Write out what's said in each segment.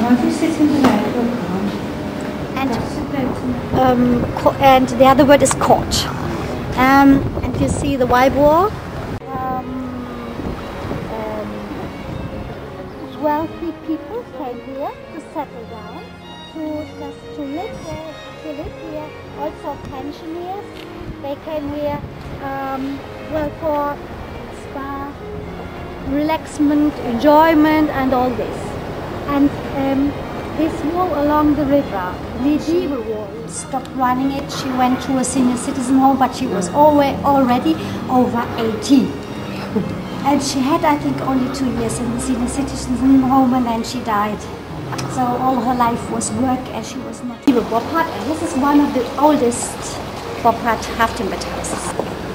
And the other word is court. And you see the white wall. Wealthy people came here to settle down, to live here. Also pensioners, they came here for spa, relaxment, enjoyment, and all this. And this wall along the river, medieval wall, stopped running it. She went to a senior citizen home, but she was already over 80. And she had, I think, only 2 years in the senior citizen home, and then she died. So all her life was work, and she was not. Boppard, and this is one of the oldest Boppard half-timbered houses.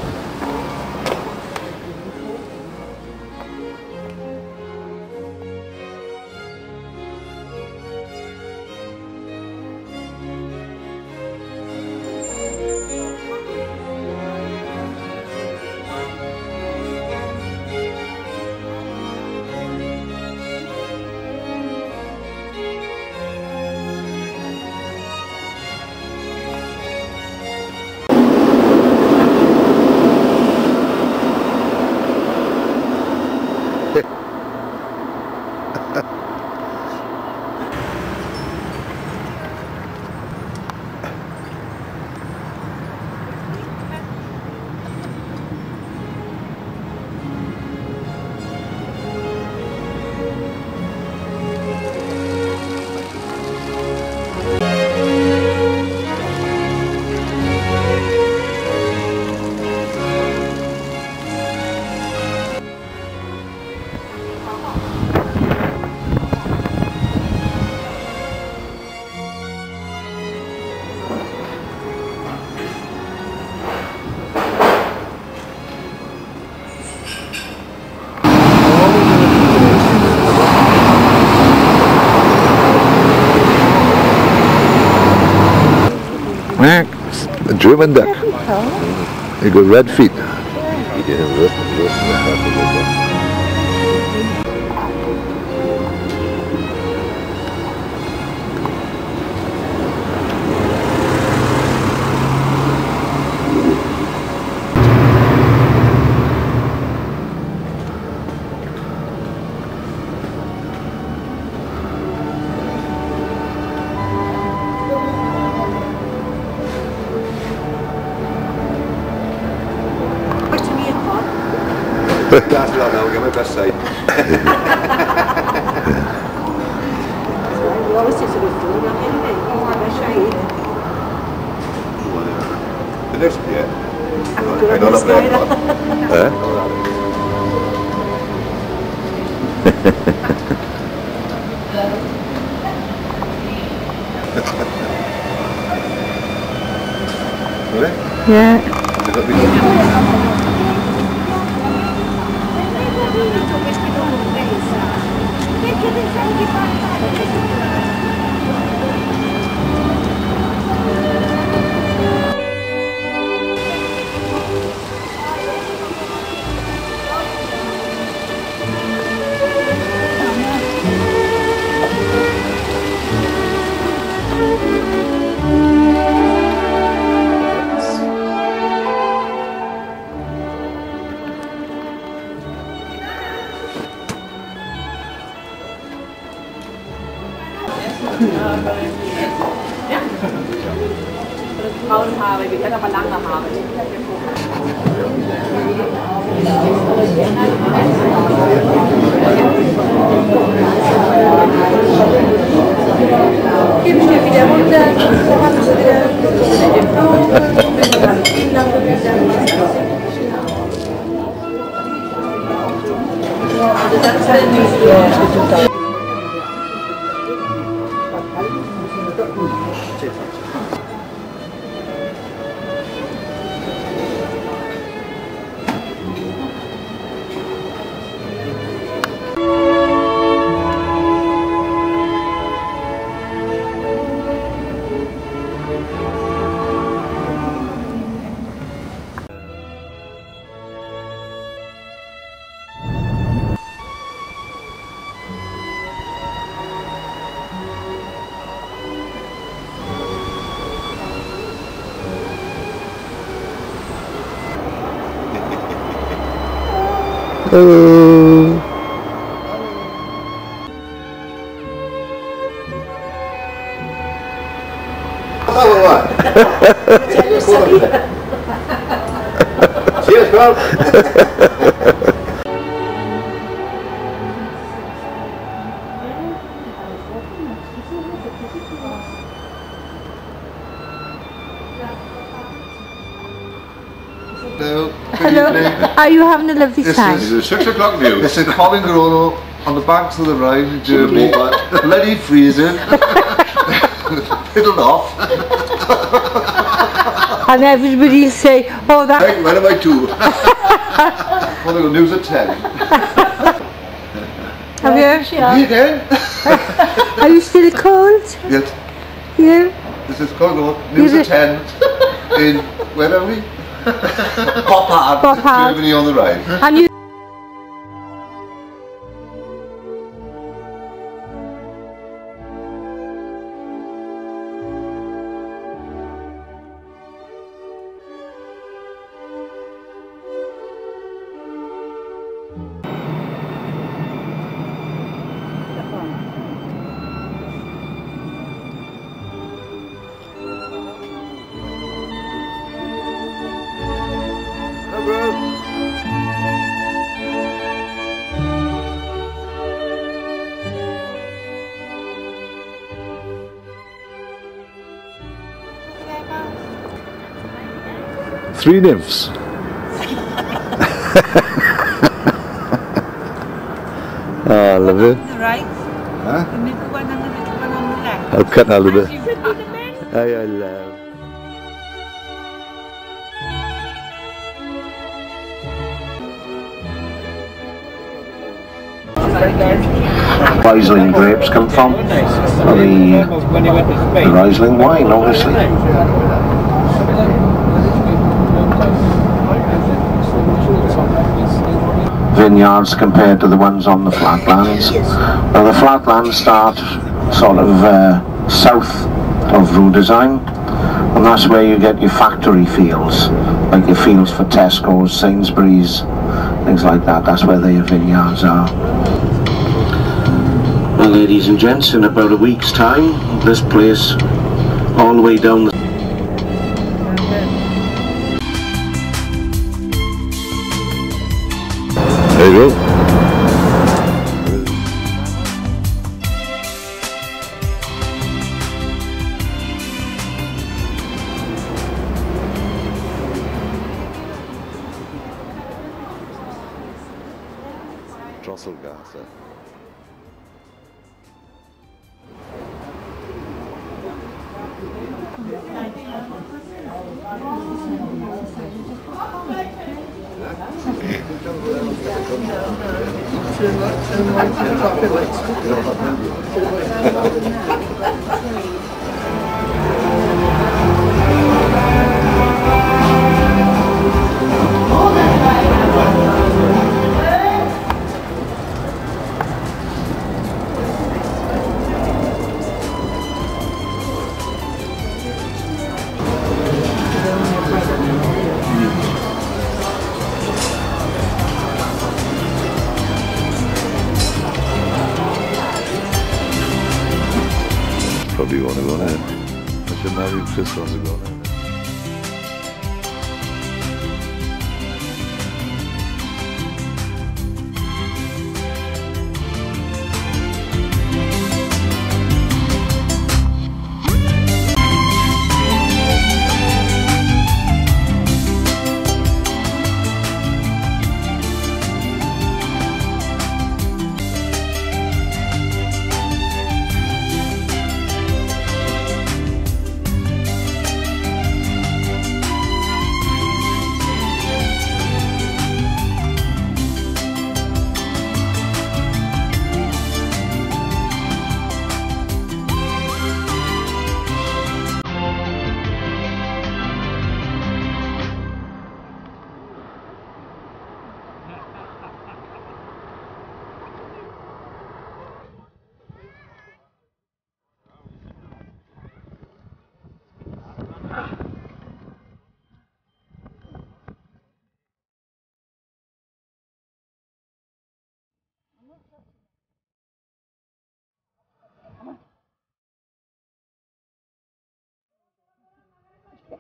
A German duck. They got red feet. That's right now, we'll get my best side. The next year. I don't have that Yeah. Frauenhaare, die hat aber lange Haare. Gib ich dir wieder runter, dann hast du wieder den Blut, Hello. Cheers, Carl. Hello. Are you having a lovely time? This is 6 o'clock news. It's in Collingrolo on the banks of the Rhine in Germany. Bloody freezing. Fiddled off. And everybody will say, oh, that... Hey, when am I two? Well, they'll news at 10. Have you? Me again? Are you still cold? Yes. Yeah. This is Collingrolo. News at 10 in, where are we? Boppard, Boppard. Germany on the Rhine. And you... Three nymphs. Ah, love it. Right? Huh? The middle one and the little one on the left. I'll cut out a bit. I love. Riesling grapes come from, or the Riesling wine, obviously. Vineyards compared to the ones on the flatlands. Now the flatlands start sort of south of Rudesheim, and that's where you get your factory fields, like your fields for Tesco's, Sainsbury's, things like that. That's where their vineyards are. Well, ladies and gents, in about a week's time, this place all the way down the There you go. Drosselgasse. Probably want to go now. I should know if Chris wants to go now.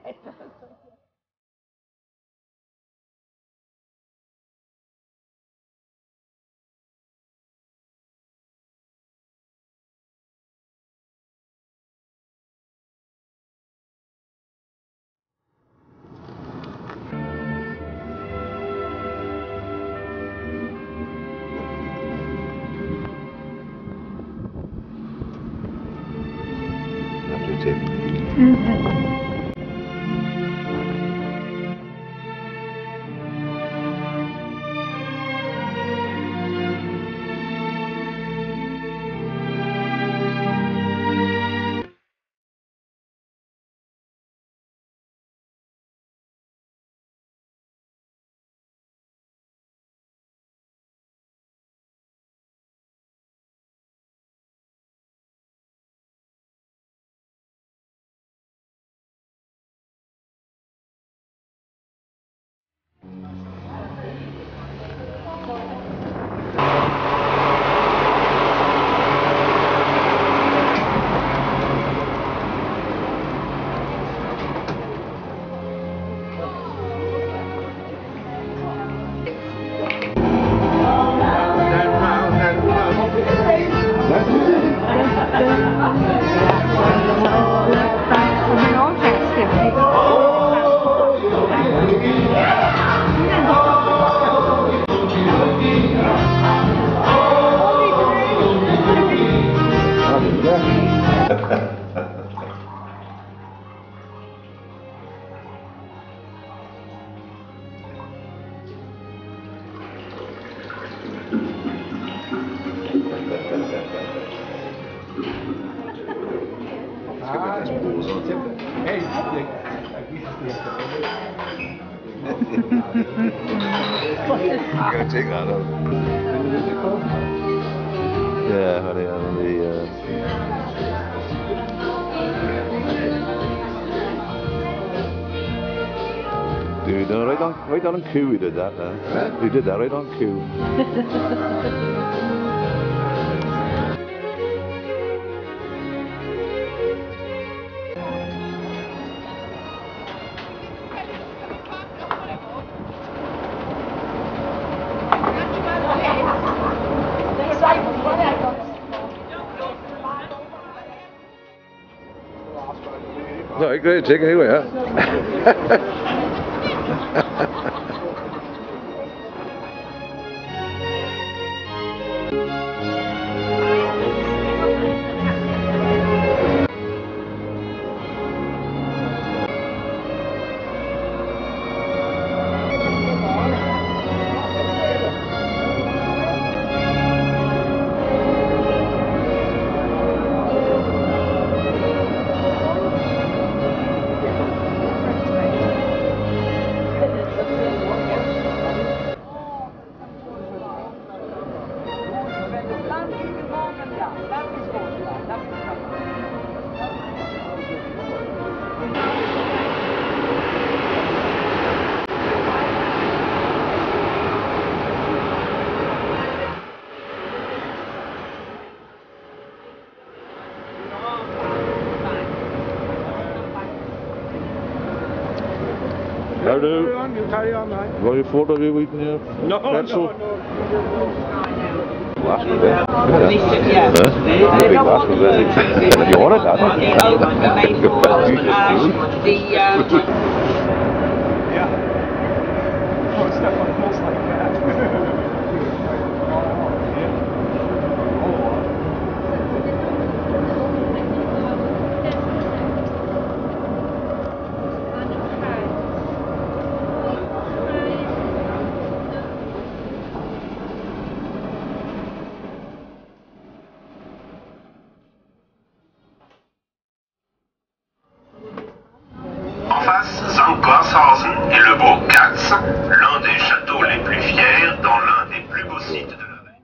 Gonna take that out. Yeah, honey, Dude, no, right on cue we did that then. We did that right on cue. No, great, take it anyway, huh? How do? You carry on, mate. Got your photo of you eating your pretzel? Last one there. Yeah. The big last one there. You want it, that? Yeah. Oh, stuff on horse like that. En face, Zankorshausen et le beau Katz, l'un des châteaux les plus fiers dans l'un des plus beaux sites de la Rhine.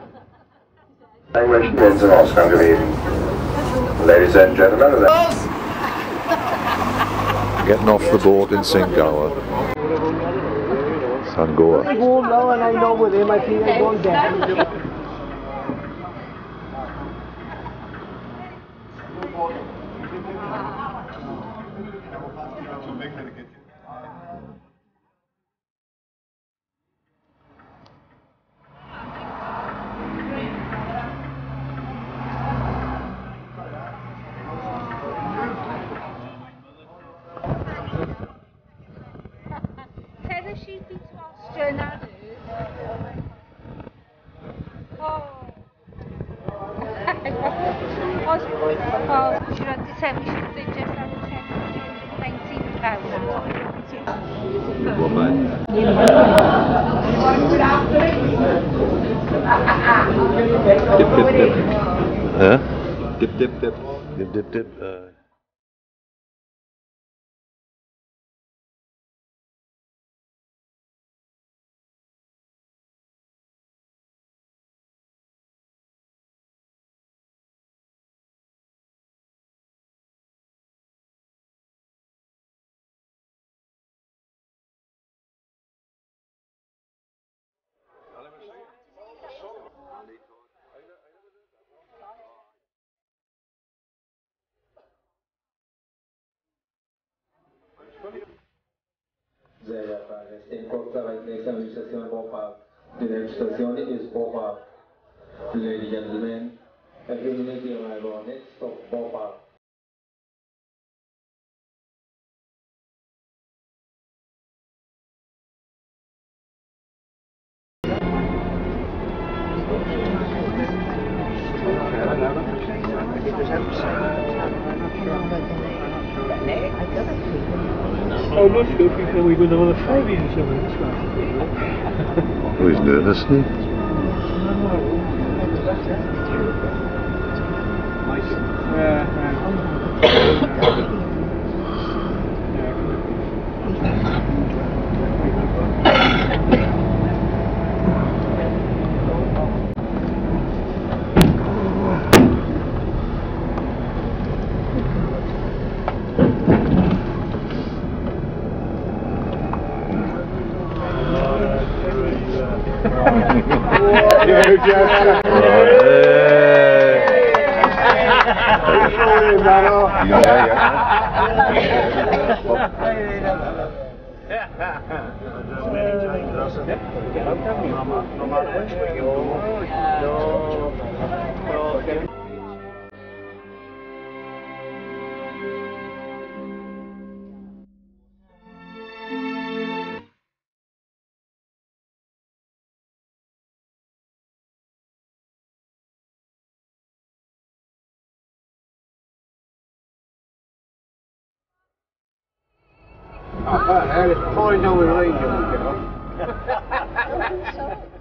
English means an Oscar gewesen. Ladies and gentlemen, Getting off the boat in Singoa. Sangoa. I go now and I know with him, I think I'm going down. Dip, dip, dip. Huh? Dip, dip, dip. Dip, dip, dip. Sehr geehrter in kurzer Station Boppard. The next station is Boppard. Ladies and gentlemen, community arrival on next stop Boppard. I'm not sure if we're going to have a 5 years or something. Oh, he's nervous, isn't he? Find out where Rhine goes, you know.